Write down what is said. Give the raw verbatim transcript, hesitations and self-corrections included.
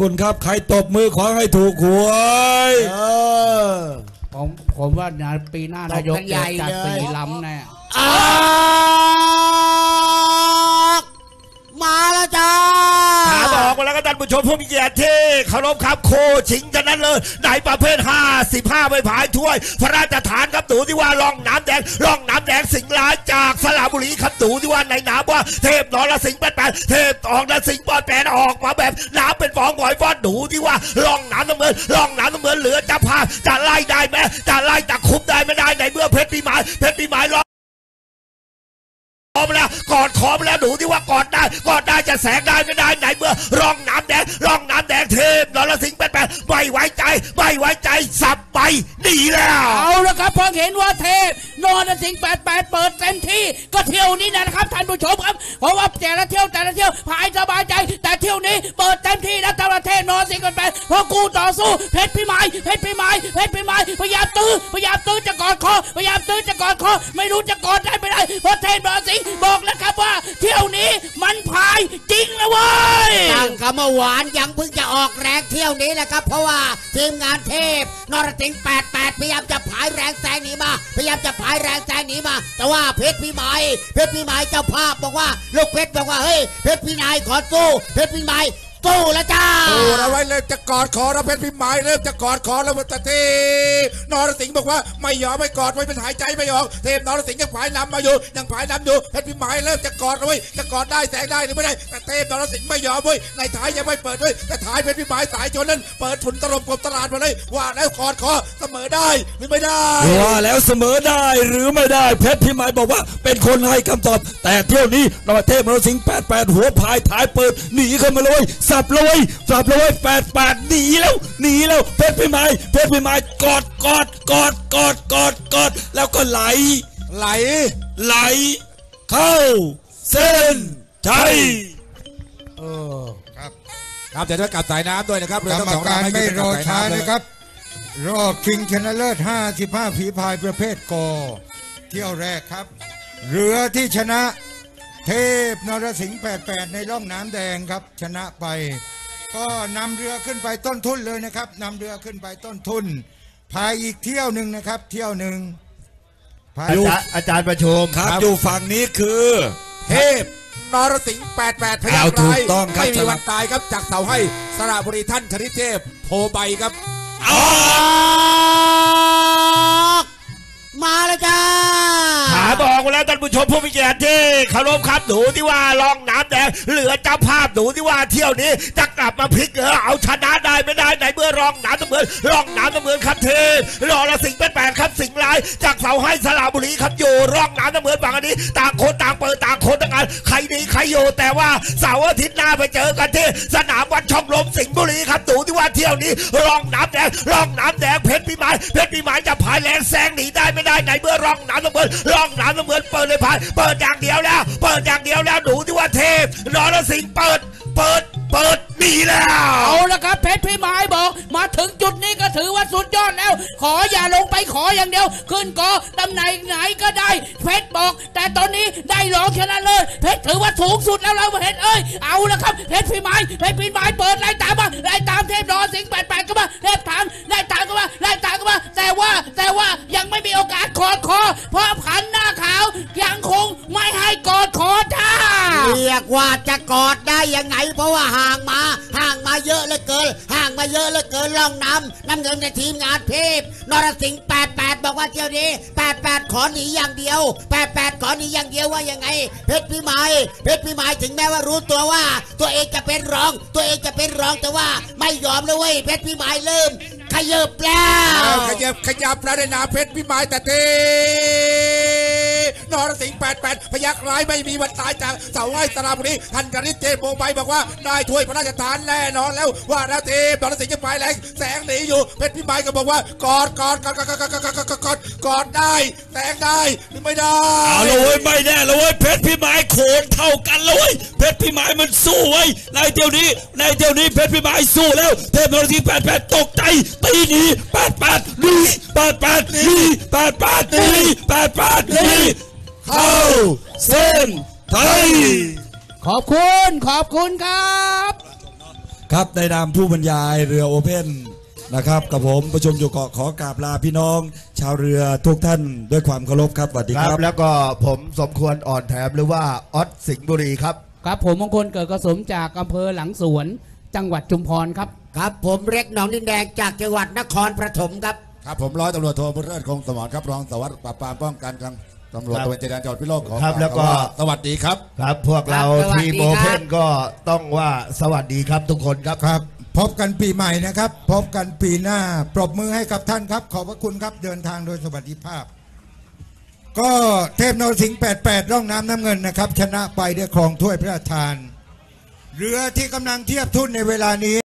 คุณครับใครตบมือขอให้ถูกหวยผมผมว่าปีหน้านายกจะจัดปีล้ำแน่มาแล้วจ้าถามออกมาแล้วก็ท่านผู้ชมผู้มีเกียรติที่เคารพครับโคชิงกันนั้นเลยในประเภทห้าสิบห้าใบผายถ้วยพระราชทานครับตู่ที่ว่าล่องน้ำแดงล่องน้ำแดงสิงห์ร้ายจากสระบุรีครับตู่ที่ว่าในน้ำว่าเทพนรสิงห์แปดแปดเทพออกนรสิงห์ปอดแปดออกมาแบบน้ำเป็นฟองหอยฟอดตู่ที่ว่าล่องน้ำน้ำเงินล่องน้ำน้ำเงินเหลือจะพาจะไล่ได้ไหมจะไล่จะคุมได้ไม่ได้ในเมื่อเพชรปีไม้เพชรปีไม้ล่องพร้อมแล้วกอดขอมแล้วดูที่ว่ากอดได้กอดได้จะแสงได้ไม่ได้ไหนเมื่อร่องน้ำแดงร่องน้ำแดงเทพนรสิงห์แปดแปดไม่ไว้ใจไม่ไว้ใจสับไปหนีแล้วเอาละครับพอเห็นว่าเทพนรสิงห์แปดแปดเปิดเต็มที่ก็เที่ยวนี้นะครับท่านผู้ชมครับเพราะว่าแต่ละเที่ยวแต่ละเที่ยวพายสบายใจแต่เที่ยวนี้เปิดเต็มที่แล้วเทพนรสิงห์แปดแปดพอกูต่อสู้เพชรพิมายเพชรพิมายเพชรพิมายพยายามตื้อพยายามตื้อจะกอดคอพยายามตื้อจะกอดคอไม่รู้จะกอดได้ไม่ได้เพราะเทพนรสิงห์บอกแล้วครับว่าเที่ยวนี้มันพายจริงนะเว้ยตั้งคำว่าหวานยังเพิ่งจะออกแรงเที่ยวนี้แหละครับเพราะว่าทีมงานเทพนรสิงห์แปดแปดพยายามจะพายแรงแซงหนีมาพยายามจะพายแรงแซงหนีมาแต่ว่าเพชรพิมายเพชรพิมายเจ้าภาพบอกว่าลูกเพชรบอกว่าเฮ้ยเพชรพิมายขอสู้เพชรพิมายสู้แล้วจ้าสู้แล้วไว้เริ่มจะกอดคอแล้วเพชรพิมายเริ่มจะกอดคอแล้วแต่เทพนรสิงห์บอกว่าไม่ยอมไม่กอดไว้เป็นหายใจไม่ออกเทพนรสิงห์ยังผายนำมาอยู่ยังผายนำอยู่เพชรพิมายเริ่มจะกอดเอาไว้จะกอดได้แสงได้หรือไม่ได้แต่เทพนรสิงห์ไม่ยอมเว้ยในท้ายยังไม่เปิดด้วยแต่ท้ายเพชรพิมายสายชนนั้นเปิดทุนตลบกบตลาดมาเลยว่าแล้วกอดคอเสมอได้หรือไม่ได้ว่าแล้วเสมอได้หรือไม่ได้เพชรพิมายบอกว่าเป็นคนให้คำตอบแต่เที่ยวนี้นรเทพนรสิงห์แปดแปดหัวพายท้ายเปิดหนีเข้ามาเลยสับเลยสับเลยแปดแปดหนีแล้วหนีแล้วเพชรพิมายเพชรพิมายกอดกอดกอดกอดกอดกอดแล้วก็ไหลไหลไหลเข้าเส้นชัยเออครับครับแต่ด้วยกับสายน้ำด้วยนะครับกรรมการไม่รอช้านะครับรอบชิงชนะเลิศห้าสิบห้าฝีพายประเภทกอเที่ยวแรกครับเรือที่ชนะเทพนรสิงห์แปดแปดในร่องน้ำแดงครับชนะไปก็นำเรือขึ้นไปต้นทุนเลยนะครับนำเรือขึ้นไปต้นทุนพายอีกเที่ยวหนึ่งนะครับเที่ยวหนึ่งอาจารย์อาจารย์ประชุมครับอยู่ฝั่งนี้คือเทพนรสิงห์แปดแปดพยัคฆ์ร้ายไม่มีวันตายครับจากเสาให้สระบุรีท่านคณิตเทพโพใบครับมาแล้วจ้าถามบอกแล้วท่านผู้ชมผู้มีเกียรติที่เคารพครับหนูที่ว่าลองน้ำแดงเหลือเจ้าภาพหนูที่ว่าเที่ยวนี้จะกลับมาพลิกเออเอาชนะได้ไม่ได้ในเมื่อรองน้ำน้ำเงินรองน้ำน้ำเงินครับเทพรอละสิงห์แปดแปดครับสิงห์ลายจากเสาให้สระบุรีครับอยู่รองน้ำน้ำเงินฝั่งอันนี้ต่างคนต่างเปิดต่างคนต่างงานใครดีใครอยู่แต่ว่าเสาร์อาทิตย์หน้าไปเจอกันที่สนามวัดช่องลมสิงห์บุรีครับหนูที่ว่าเที่ยวนี้รองน้ำแดงรองน้ำแดงเพชรพิมายเพชรพิมายจะพายแรงแซงหนีได้ไม่ได้ในเมื่อรองน้ำน้ำเงินรองน้ำน้ำเงินเปิดเลยพายเปิดอย่างเดียวแล้วเปิดอย่างเดียวแล้วดูที่ว่าเทพนรสิงห์เปิดเปิดเปิดหนีแล้วเอาละครับเพชรพิมายบอกมาถึงจุดนี้ก็ถือว่าสุดยอดแล้วขออย่าลงไปขออย่างเดียวขึ้นกอตำแหน่งไหนก็ได้เพชรบอกแต่ตอนนี้ได้รองชนะเลิศเพชรถือว่าสูงสุดแล้วเราเพชรเอ้ยเอาละครับเพชรพิมายเพชรพิมายเปิดไล่ตามมาไล่ตามเทพนรสิงห์แปดแปดก็มาเทพถามไล่ตามก็มาไล่ตามก็มาแต่ว่าแต่ว่ายังไม่มีโอกาสกอดคอเพราะพันหน้าขาวยังคงไม่ให้กอดคอท่าเรียกว่าจะกอดได้ยังไงเพราะว่าห่างมาห่างมาเยอะเหลือเกินห่างมาเยอะเหลือเกินล่องน้ำน้ำเงินในทีมงานเทพนรสิงห์แปดแปดบอกว่าเที่ยวนี้แปดแปดขอหนีอย่างเดียวแปดแปดขอหนีอย่างเดียวว่ายังไงเพชรพิมายเพชรพิมายถึงแม้ว่ารู้ตัวว่าตัวเองจะเป็นรองตัวเองจะเป็นรองแต่ว่าไม่ยอมเลยเว้ยเพชรพิมายเริ่มขยับแล้วขยับขยับแล้วในนาเพชรพิมายแต่เทนรสิงห์แปดแปดพยัคฆ์ร้ายไม่มีวันตายจากเสาให้สระบุรีท่านคณิตเทพโพใบบอกว่าได้ถ้วยพระราชทานแน่นอนแล้วว่าแล้วเทพนรสิงห์จะไปแรงแสงหนีอยู่เพชรพิมายก็บอกว่ากอดกอดกอดกอดกอดกอดกอดกอดกอดได้แสงได้หรือไม่ได้เอาเลยไม่แน่เลยเพชรพิมายโขนเท่ากันเลยเพชรพิมายมันสู้ไว้ในเที่ยวนี้ในเที่ยวนี้เพชรพิมายสู้แล้วเทพนรสิงห์แปดแปดตกใจตีหนีแปดแปดหนีแปดแปดหนีแปดแปดหนีแปดแปดหนีเข้าเส้นชัยขอบคุณขอบคุณครับครับในนามผู้บรรยายเรือโอเพ่นนะครับกับผมประชุมอยู่เกาะขอกราบลาพี่น้อง ชาวเรือทุกท่านด้วยความเคารพครับสวัสดีคครัรับบ แล้วก็ผมสมควรอ่อนแถมหรือว่าออสสิงห์บุรีครับครับผมมงคลเกิดกระสมจากอำเภอหลังสวนจังหวัดชุมพรครับครับผมเล็กหนองดินแดงจากจังหวัดนครปฐมครับครับผมร้อยตำรวจโทบุญเลิศคงสมรครับรองสารวัสดิ์ปราบปรามป้องกันกลางตำรวจครับตระเวนชายแดนจังหวัดพิษณุโลกขอครับแล้วก็สวัสดีครับครับพวกเราครับสวัสดีทีมโอครับเพ่นก็ต้องว่าสวัสดีครับทุกคนครับครับ พบกันปีใหม่นะครับ พบกันปีหน้า ปรบมือให้กับท่านครับ ขอบพระคุณครับ เดินทางโดยสวัสดิภาพ ก็เทพนรสิงห์แปดแปดร่องน้ำน้ำเงินนะครับ ชนะไปด้วยครองถ้วยพระราชทาน เรือที่กำลังเทียบทุนในเวลานี้